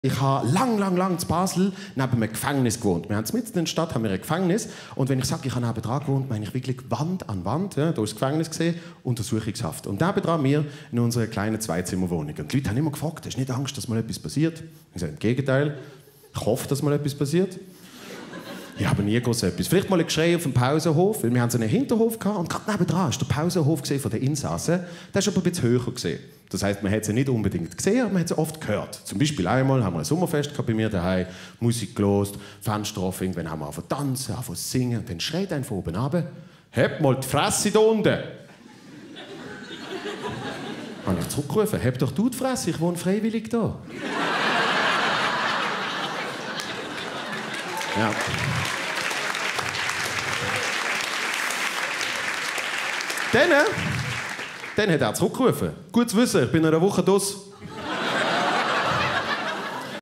Ich habe lang in Basel neben einem Gefängnis gewohnt. Wir haben mitten in der Stadt haben wir ein Gefängnis. Und wenn ich sage, ich habe nebenan gewohnt, meine ich wirklich Wand an Wand. Ja, da ist das Gefängnis gesehen, Untersuchungshaft. Und nebenan wir in unserer kleinen Zweizimmerwohnung. Und die Leute haben immer gefragt, hast du nicht Angst, dass mal etwas passiert? Ich sage, im Gegenteil. Ich hoffe, dass mal etwas passiert. Ich habe nie groß etwas. Vielleicht mal ein Geschrei auf dem Pausenhof, weil wir haben so einen Hinterhof gehabt und gerade nebenan ist der Pausenhof von den Insassen. Der ist aber ein bisschen höher gesehen. Das heisst, man hat sie nicht unbedingt gesehen, aber man hat sie oft gehört. Zum Beispiel einmal haben wir ein Sommerfest gehabt bei mir daheim, Musik gelost, Fenster offen, irgendwann haben wir angefangen zu tanzen, angefangen zu singen und dann schreit einer von oben runter: «Hebt mal die Fresse da unten!» Dann habe ich zurückgerufen: «Heb doch du die Fresse, ich wohne freiwillig da.» Ja. Dann hat er zurückgerufen. Gut zu wissen, ich bin in einer Woche draus.